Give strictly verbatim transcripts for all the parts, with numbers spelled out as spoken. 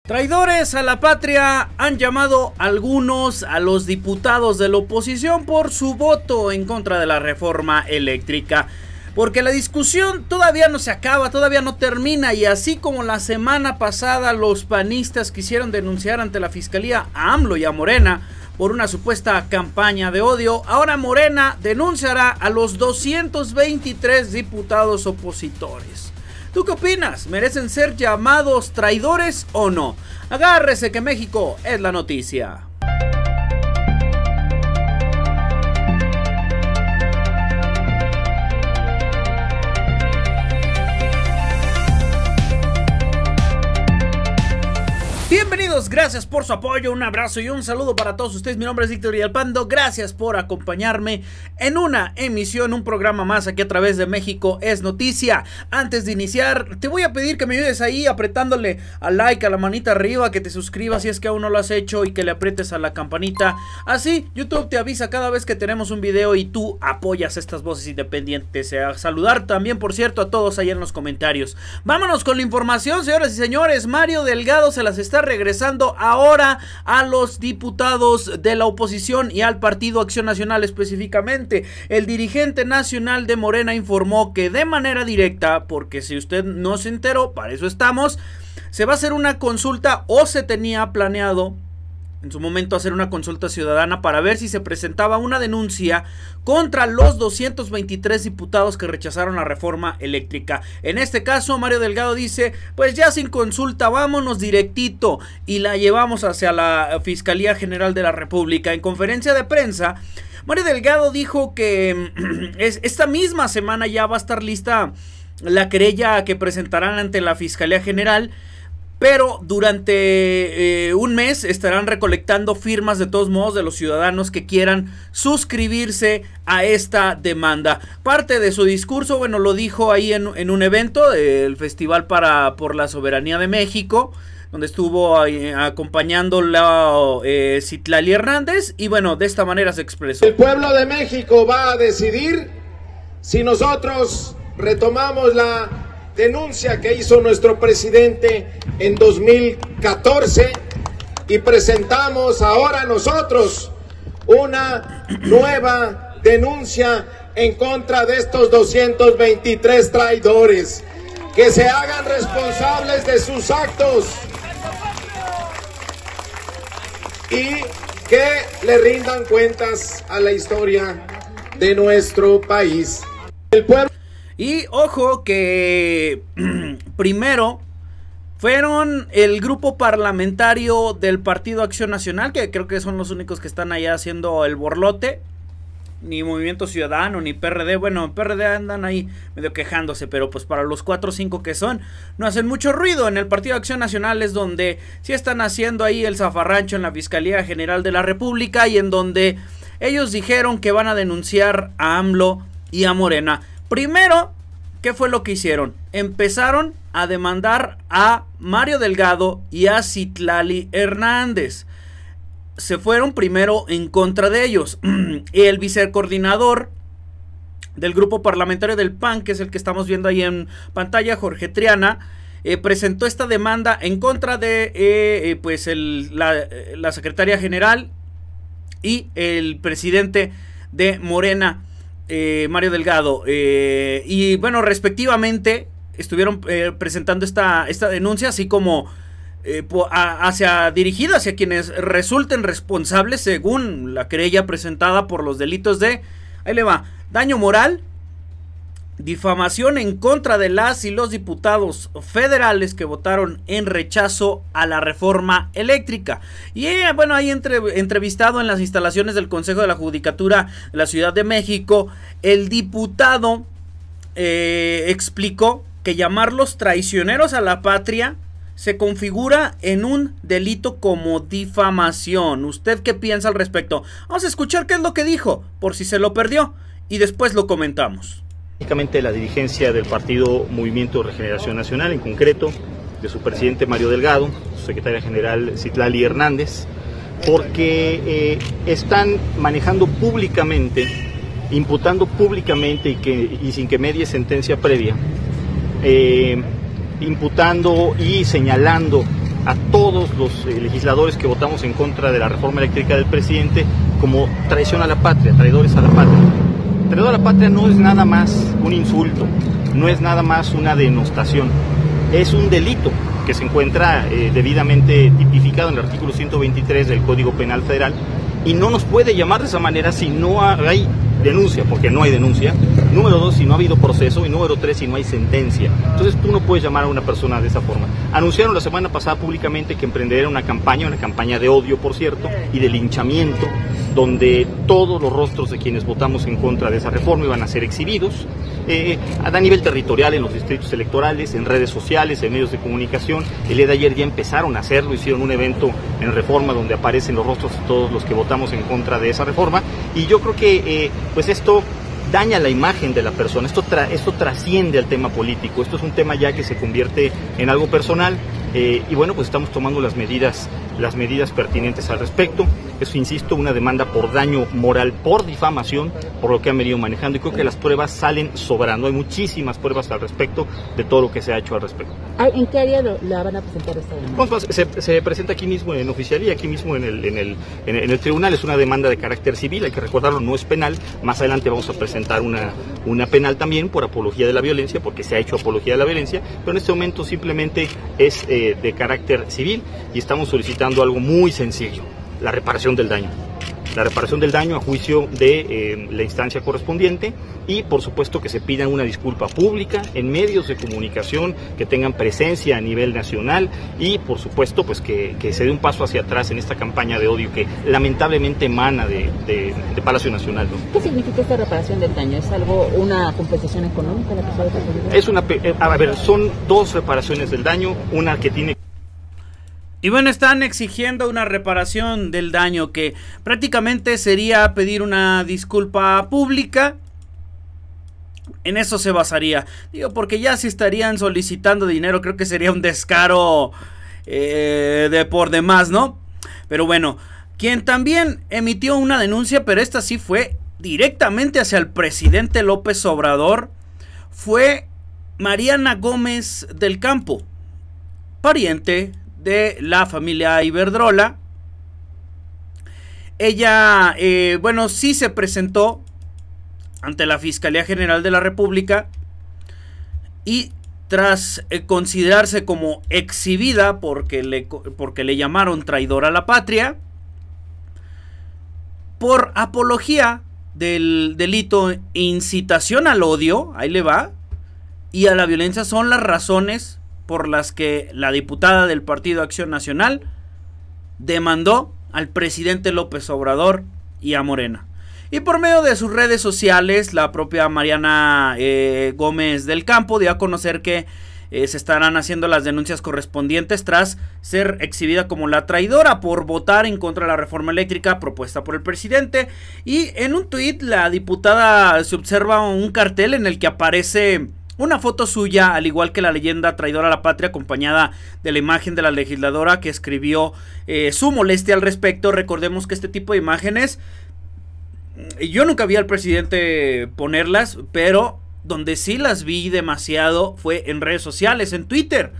Traidores a la patria han llamado algunos a los diputados de la oposición por su voto en contra de la reforma eléctrica. Porque la discusión todavía no se acaba, todavía no termina, y así como la semana pasada los panistas quisieron denunciar ante la fiscalía a AMLO y a Morena por una supuesta campaña de odio, ahora Morena denunciará a los doscientos veintitrés diputados opositores. ¿Tú qué opinas? ¿Merecen ser llamados traidores o no? Agárrese que México es la noticia. Bienvenidos, gracias por su apoyo, un abrazo y un saludo para todos ustedes. Mi nombre es Víctor Villalpando, gracias por acompañarme en una emisión, un programa más aquí a través de México es Noticia. Antes de iniciar, te voy a pedir que me ayudes ahí apretándole al like, a la manita arriba, que te suscribas si es que aún no lo has hecho y que le aprietes a la campanita. Así YouTube te avisa cada vez que tenemos un video y tú apoyas estas voces independientes. A saludar también, por cierto, a todos ahí en los comentarios. Vámonos con la información, señoras y señores. Mario Delgado se las está regresando ahora a los diputados de la oposición y al Partido Acción Nacional específicamente. El dirigente nacional de Morena informó que de manera directa, porque si usted no se enteró, para eso estamos, se va a hacer una consulta, o se tenía planeado en su momento hacer una consulta ciudadana para ver si se presentaba una denuncia contra los doscientos veintitrés diputados que rechazaron la reforma eléctrica. En este caso, Mario Delgado dice, pues ya sin consulta, vámonos directito y la llevamos hacia la Fiscalía General de la República. En conferencia de prensa, Mario Delgado dijo que es, esta misma semana ya va a estar lista la querella que presentarán ante la Fiscalía General, pero durante eh, un mes estarán recolectando firmas de todos modos de los ciudadanos que quieran suscribirse a esta demanda. Parte de su discurso, bueno, lo dijo ahí en, en un evento del Festival para por la Soberanía de México, donde estuvo eh, acompañándola eh, Citlali Hernández, y bueno, de esta manera se expresó. El pueblo de México va a decidir si nosotros retomamos la denuncia que hizo nuestro presidente en dos mil catorce y presentamos ahora nosotros una nueva denuncia en contra de estos doscientos veintitrés traidores, que se hagan responsables de sus actos y que le rindan cuentas a la historia de nuestro país. El pueblo Y ojo que primero fueron el grupo parlamentario del Partido Acción Nacional, que creo que son los únicos que están allá haciendo el borlote. Ni Movimiento Ciudadano, ni P R D. Bueno, P R D andan ahí medio quejándose, pero pues para los cuatro o cinco que son, no hacen mucho ruido. En el Partido Acción Nacional es donde sí están haciendo ahí el zafarrancho en la Fiscalía General de la República, y en donde ellos dijeron que van a denunciar a AMLO y a Morena. Primero, ¿qué fue lo que hicieron? Empezaron a demandar a Mario Delgado y a Citlali Hernández. Se fueron primero en contra de ellos. El vicecoordinador del grupo parlamentario del P A N, que es el que estamos viendo ahí en pantalla, Jorge Triana, eh, presentó esta demanda en contra de eh, eh, pues el, la, la secretaria general y el presidente de Morena, Eh, Mario Delgado, eh, y bueno, respectivamente estuvieron eh, presentando esta, esta denuncia, así como eh, a, hacia dirigida hacia quienes resulten responsables según la querella presentada por los delitos de, ahí le va, daño moral, difamación en contra de las y los diputados federales que votaron en rechazo a la reforma eléctrica. Y eh, bueno, ahí entre, entrevistado en las instalaciones del Consejo de la Judicatura de la Ciudad de México, el diputado eh, explicó que llamarlos traicioneros a la patria se configura en un delito como difamación. ¿Usted qué piensa al respecto? Vamos a escuchar qué es lo que dijo, por si se lo perdió, y después lo comentamos. Básicamente la dirigencia del Partido Movimiento Regeneración Nacional, en concreto de su presidente Mario Delgado, su secretaria general Citlali Hernández, porque eh, están manejando públicamente, imputando públicamente y, que, y sin que medie sentencia previa, eh, imputando y señalando a todos los eh, legisladores que votamos en contra de la reforma eléctrica del presidente como traición a la patria, traidores a la patria. Traidor a la patria no es nada más un insulto, no es nada más una denostación, es un delito que se encuentra eh, debidamente tipificado en el artículo ciento veintitrés del Código Penal Federal, y no nos puede llamar de esa manera si no hay denuncia, porque no hay denuncia. Número dos, si no ha habido proceso. Y número tres, si no hay sentencia. Entonces tú no puedes llamar a una persona de esa forma. Anunciaron la semana pasada públicamente que emprenderían una campaña, una campaña de odio, por cierto, y de linchamiento, donde todos los rostros de quienes votamos en contra de esa reforma iban a ser exhibidos eh, a nivel territorial, en los distritos electorales, en redes sociales, en medios de comunicación. El día de ayer ya empezaron a hacerlo, hicieron un evento en Reforma donde aparecen los rostros de todos los que votamos en contra de esa reforma, y yo creo que eh, pues esto daña la imagen de la persona, esto, tra esto trasciende al tema político, esto es un tema ya que se convierte en algo personal, eh, y bueno, pues estamos tomando las medidas, las medidas pertinentes al respecto. Eso, insisto, una demanda por daño moral, por difamación, por lo que han venido manejando, y creo que las pruebas salen sobrando. Hay muchísimas pruebas al respecto de todo lo que se ha hecho al respecto. ¿En qué área lo, la van a presentar esta demanda? Pues, se, se presenta aquí mismo en oficialía, aquí mismo en el, en, el, en, el, en el tribunal. Es una demanda de carácter civil, hay que recordarlo, no es penal. Más adelante vamos a presentar una, una penal también por apología de la violencia, porque se ha hecho apología de la violencia, pero en este momento simplemente es eh, de carácter civil, y estamos solicitando algo muy sencillo: la reparación del daño. La reparación del daño a juicio de eh, la instancia correspondiente, y por supuesto que se pida una disculpa pública en medios de comunicación que tengan presencia a nivel nacional, y por supuesto pues que, que se dé un paso hacia atrás en esta campaña de odio que lamentablemente emana de, de, de Palacio Nacional, ¿no? ¿Qué significa esta reparación del daño? ¿Es algo, una compensación económica la que se va a recibir? Es una, a ver, son dos reparaciones del daño, una que tiene... Y bueno, están exigiendo una reparación del daño, que prácticamente sería pedir una disculpa pública. En eso se basaría. Digo, porque ya si estarían solicitando dinero, creo que sería un descaro eh, de por demás, ¿no? Pero bueno, quien también emitió una denuncia, pero esta sí fue directamente hacia el presidente López Obrador, fue Mariana Gómez del Campo, pariente de la familia Iberdrola. Ella, eh, bueno, sí se presentó ante la Fiscalía General de la República, y tras eh, considerarse como exhibida porque le, porque le llamaron traidora a la patria por apología del delito incitación al odio, ahí le va, y a la violencia, son las razones por las que la diputada del Partido Acción Nacional demandó al presidente López Obrador y a Morena. Y por medio de sus redes sociales, la propia Mariana eh, Gómez del Campo dio a conocer que eh, se estarán haciendo las denuncias correspondientes tras ser exhibida como la traidora por votar en contra de la reforma eléctrica propuesta por el presidente. Y en un tuit, la diputada se observa un cartel en el que aparece una foto suya, al igual que la leyenda traidora a la patria, acompañada de la imagen de la legisladora que escribió eh, su molestia al respecto. Recordemos que este tipo de imágenes, yo nunca vi al presidente ponerlas, pero donde sí las vi demasiado fue en redes sociales, en Twitter.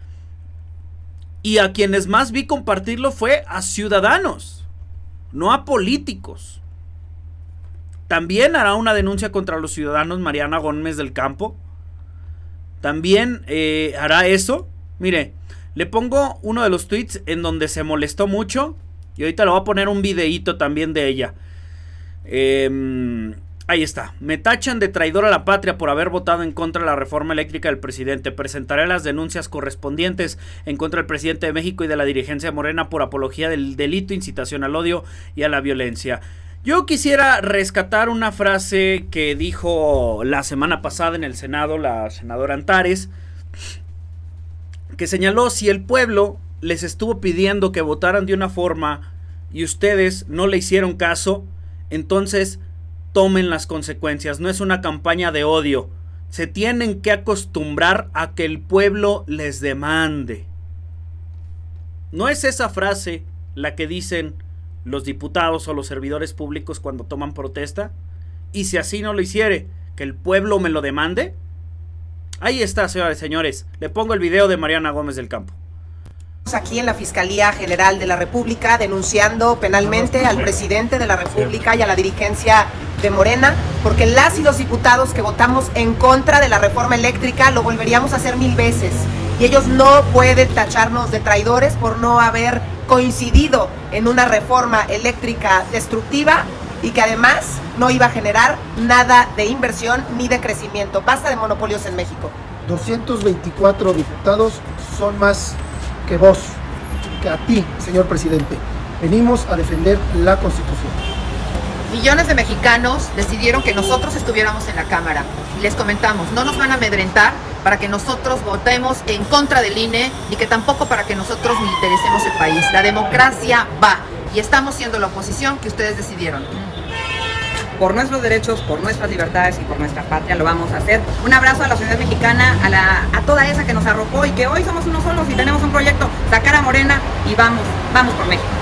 Y a quienes más vi compartirlo fue a ciudadanos, no a políticos. También hará una denuncia contra los ciudadanos Mariana Gómez del Campo. También eh, hará eso. Mire, le pongo uno de los tweets en donde se molestó mucho, y ahorita le voy a poner un videíto también de ella. Eh, ahí está. Me tachan de traidor a la patria por haber votado en contra de la reforma eléctrica del presidente. Presentaré las denuncias correspondientes en contra del presidente de México y de la dirigencia de Morena por apología del delito, incitación al odio y a la violencia. Yo quisiera rescatar una frase que dijo la semana pasada en el Senado la senadora Antares, que señaló: si el pueblo les estuvo pidiendo que votaran de una forma y ustedes no le hicieron caso, entonces tomen las consecuencias. No es una campaña de odio. Se tienen que acostumbrar a que el pueblo les demande. ¿No es esa frase la que dicen los diputados o los servidores públicos cuando toman protesta? Y si así no lo hiciere, que el pueblo me lo demande. Ahí está, señores, señores. Le pongo el video de Mariana Gómez del Campo. Aquí en la Fiscalía General de la República denunciando penalmente al presidente de la República y a la dirigencia de Morena, porque las y los diputados que votamos en contra de la reforma eléctrica lo volveríamos a hacer mil veces y ellos no pueden tacharnos de traidores por no haber coincidido en una reforma eléctrica destructiva y que además no iba a generar nada de inversión ni de crecimiento. Basta de monopolios en México. doscientos veinticuatro diputados son más que vos, que a ti, señor presidente. Venimos a defender la Constitución. Millones de mexicanos decidieron que nosotros estuviéramos en la Cámara. Y les comentamos, no nos van a amedrentar para que nosotros votemos en contra del I N E, ni que tampoco para que nosotros militarecemos el país. La democracia va, y estamos siendo la oposición que ustedes decidieron. Por nuestros derechos, por nuestras libertades y por nuestra patria lo vamos a hacer. Un abrazo a la sociedad mexicana, a, la, a toda esa que nos arropó y que hoy somos unos solos y tenemos un proyecto, sacar a Morena y vamos, vamos por México.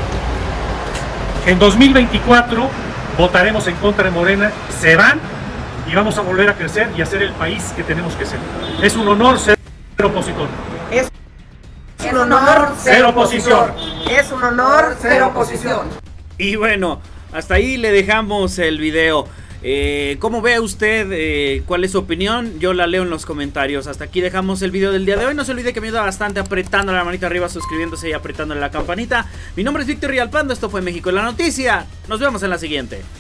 En dos mil veinticuatro votaremos en contra de Morena, se van y vamos a volver a crecer y a ser el país que tenemos que ser. Es un honor ser opositor. Es un honor ser oposición. Es un honor ser oposición. Y bueno, hasta ahí le dejamos el video. Eh, ¿Cómo ve usted? Eh, ¿Cuál es su opinión? Yo la leo en los comentarios. Hasta aquí dejamos el video del día de hoy. No se olvide que me ayuda bastante apretando la manita arriba, suscribiéndose y apretándole la campanita. Mi nombre es Víctor Rialpando. Esto fue México en la Noticia. Nos vemos en la siguiente.